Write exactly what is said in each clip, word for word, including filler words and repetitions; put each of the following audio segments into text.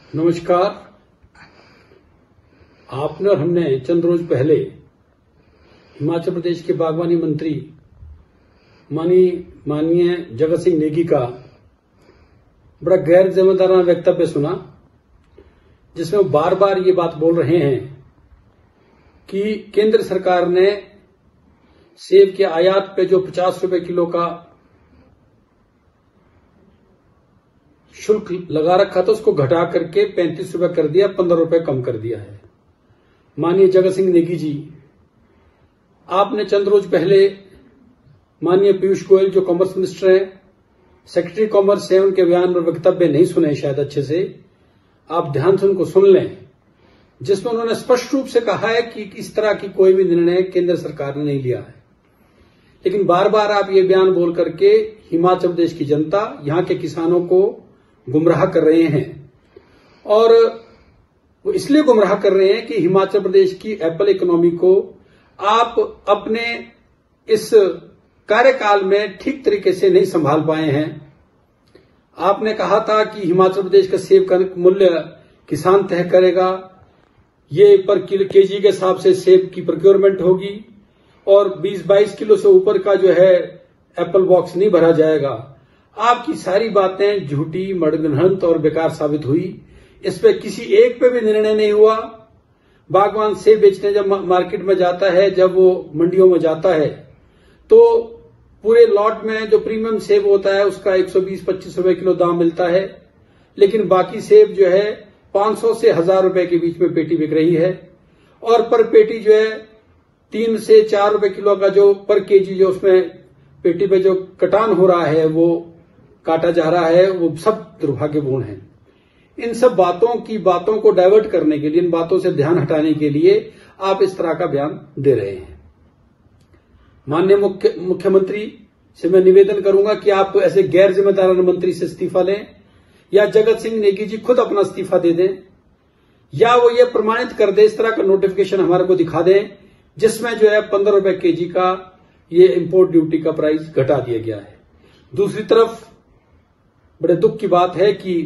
नमस्कार। आपने और हमने चंद रोज पहले हिमाचल प्रदेश के बागवानी मंत्री माननीय माननीय जगत सिंह नेगी का बड़ा गैर जिम्मेदाराना वक्तव्य सुना, जिसमें वो बार बार ये बात बोल रहे हैं कि केंद्र सरकार ने सेब के आयात पे जो पचास रुपए किलो का शुल्क लगा रखा था उसको घटा करके पैंतीस रुपए कर दिया, पंद्रह रुपए कम कर दिया है। माननीय जगत सिंह नेगी जी, आपने चंद रोज पहले माननीय पीयूष गोयल जो कॉमर्स मिनिस्टर हैं, सेक्रेटरी कॉमर्स है, उनके बयान और वक्तव्य नहीं सुने शायद अच्छे से, आप ध्यान से उनको सुन लें, जिसमें उन्होंने स्पष्ट रूप से कहा है कि इस तरह की कोई भी निर्णय केंद्र सरकार ने नहीं लिया है। लेकिन बार बार आप ये बयान बोल करके हिमाचल प्रदेश की जनता, यहां के किसानों को गुमराह कर रहे हैं। और वो इसलिए गुमराह कर रहे हैं कि हिमाचल प्रदेश की एप्पल इकोनॉमी को आप अपने इस कार्यकाल में ठीक तरीके से नहीं संभाल पाए हैं। आपने कहा था कि हिमाचल प्रदेश का सेब का मूल्य किसान तय करेगा, ये पर केजी के हिसाब से सेब की प्रोक्योरमेंट होगी और बीस बाईस किलो से ऊपर का जो है एप्पल बॉक्स नहीं भरा जाएगा। आपकी सारी बातें झूठी, मनगढ़ंत और बेकार साबित हुई। इस पे किसी एक पे भी निर्णय नहीं हुआ। बागवान सेब बेचने जब मार्केट में जाता है, जब वो मंडियों में जाता है, तो पूरे लॉट में जो प्रीमियम सेब होता है उसका एक सौ बीस पच्चीस रुपए किलो दाम मिलता है, लेकिन बाकी सेब जो है पांच सौ से हजार रुपए के बीच में पेटी बिक रही है। और पर पेटी जो है तीन से चार रुपए किलो का जो पर केजी जो उसमें पेटी पे जो कटान हो रहा है, वो काटा जा रहा है, वो सब दुर्भाग्यपूर्ण है। इन सब बातों की बातों को डाइवर्ट करने के लिए, इन बातों से ध्यान हटाने के लिए आप इस तरह का बयान दे रहे हैं। माननीय मुख्य मुख्यमंत्री से मैं निवेदन करूंगा कि आप ऐसे गैर जिम्मेदाराना मंत्री से इस्तीफा लें, या जगत सिंह नेगी जी खुद अपना इस्तीफा दे दें, या वो ये प्रमाणित कर दे, इस तरह का नोटिफिकेशन हमारे को दिखा दें जिसमें जो है पंद्रह रुपए केजी का ये इंपोर्ट ड्यूटी का प्राइस घटा दिया गया है। दूसरी तरफ बड़े दुख की बात है कि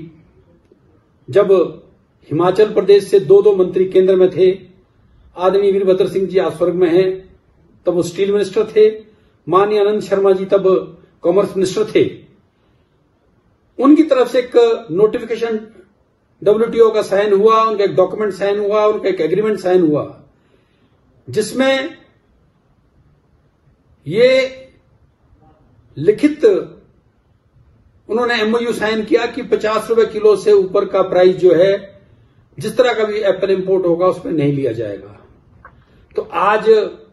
जब हिमाचल प्रदेश से दो दो मंत्री केंद्र में थे, आदरणीय वीरभद्र सिंह जी आज स्वर्ग में हैं, तब वो स्टील मिनिस्टर थे, माननीय आनंद शर्मा जी तब कॉमर्स मिनिस्टर थे। उनकी तरफ से एक नोटिफिकेशन डब्ल्यूटीओ का साइन हुआ, उनका एक डॉक्यूमेंट साइन हुआ, उनका एक एग्रीमेंट साइन हुआ, जिसमें ये लिखित उन्होंने एमओयू साइन किया कि पचास रुपए किलो से ऊपर का प्राइस जो है, जिस तरह का भी एप्पल इंपोर्ट होगा उसमें नहीं लिया जाएगा। तो आज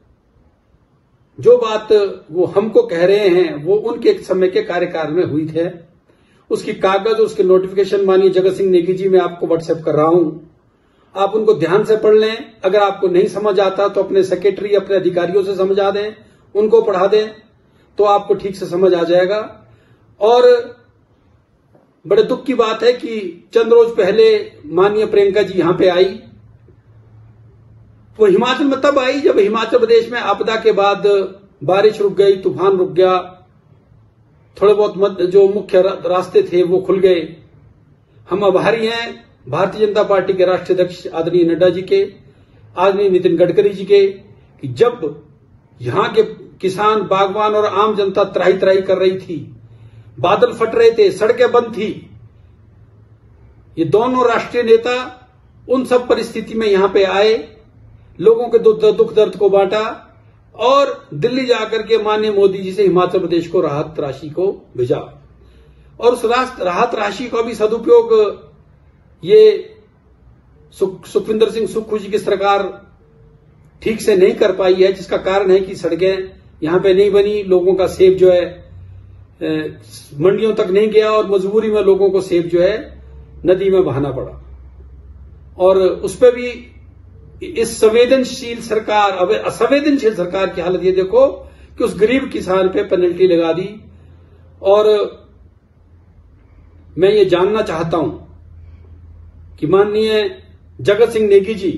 जो बात वो हमको कह रहे हैं वो उनके समय के कार्यकाल में हुई थे। उसकी कागज, उसके नोटिफिकेशन माननीय जगत सिंह नेगी जी मैं आपको व्हाट्सएप कर रहा हूं, आप उनको ध्यान से पढ़ लें। अगर आपको नहीं समझ आता तो अपने सेक्रेटरी, अपने अधिकारियों से समझा दें, उनको पढ़ा दें, तो आपको ठीक से समझ आ जाएगा। और बड़े दुख की बात है कि चंद रोज पहले माननीय प्रियंका जी यहां पे आई, वो हिमाचल में तब आई जब हिमाचल प्रदेश में आपदा के बाद बारिश रुक गई, तूफान रुक गया, थोड़े बहुत जो मुख्य रास्ते थे वो खुल गए। हम आभारी हैं भारतीय जनता पार्टी के राष्ट्रीय अध्यक्ष आदरणीय नड्डा जी के, आदरणीय नितिन गडकरी जी के, कि जब यहां के किसान, बागवान और आम जनता त्राही त्राही कर रही थी, बादल फट रहे थे, सड़कें बंद थी, ये दोनों राष्ट्रीय नेता उन सब परिस्थिति में यहां पे आए, लोगों के दुख दर्द को बांटा और दिल्ली जाकर के माननीय मोदी जी से हिमाचल प्रदेश को राहत राशि को भेजा। और उस राहत राशि का भी सदुपयोग ये सुखविंदर सिंह सुक्खू जी की सरकार ठीक से नहीं कर पाई है, जिसका कारण है कि सड़कें यहां पे नहीं बनी, लोगों का सेब जो है मंडियों तक नहीं गया और मजबूरी में लोगों को सेब जो है नदी में बहाना पड़ा। और उस पर भी इस संवेदनशील सरकार, अब असंवेदनशील सरकार की हालत ये देखो कि उस गरीब किसान पे पेनल्टी लगा दी। और मैं ये जानना चाहता हूं कि माननीय जगत सिंह नेगी जी,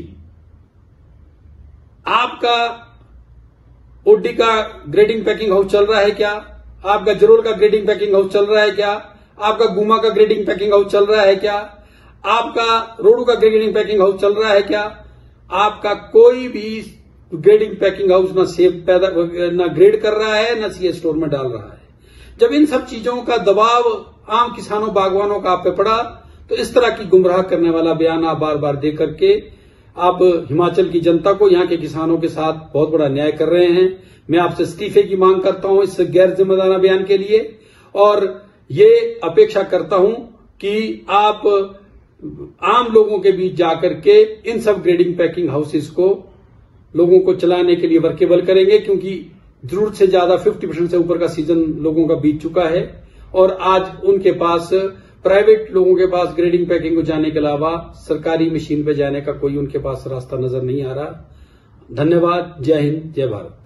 आपका ओडी का ग्रेडिंग पैकिंग हाउस चल रहा है क्या? आपका जरोल का ग्रेडिंग पैकिंग हाउस चल रहा है क्या? आपका गुमा का ग्रेडिंग पैकिंग हाउस चल रहा है क्या? आपका रोडू का ग्रेडिंग पैकिंग हाउस चल रहा है क्या? आपका कोई भी ग्रेडिंग पैकिंग हाउस ना सेब पैदा ना ग्रेड कर रहा है, ना सीए स्टोर में डाल रहा है। जब इन सब चीजों का दबाव आम किसानों बागवानों का आप पे पड़ा, तो इस तरह की गुमराह करने वाला बयान आप बार बार दे करके आप हिमाचल की जनता को, यहां के किसानों के साथ बहुत बड़ा न्याय कर रहे हैं। मैं आपसे इस्तीफे की मांग करता हूं इस गैर जिम्मेदाराना बयान के लिए, और ये अपेक्षा करता हूं कि आप आम लोगों के बीच जाकर के इन सब ग्रेडिंग पैकिंग हाउसेस को लोगों को चलाने के लिए वर्केबल करेंगे, क्योंकि जरूरत से ज्यादा पचास परसेंट से ऊपर का सीजन लोगों का बीत चुका है और आज उनके पास, प्राइवेट लोगों के पास ग्रेडिंग पैकिंग को जाने के अलावा सरकारी मशीन पे जाने का कोई उनके पास रास्ता नजर नहीं आ रहा। धन्यवाद। जय हिंद, जय भारत।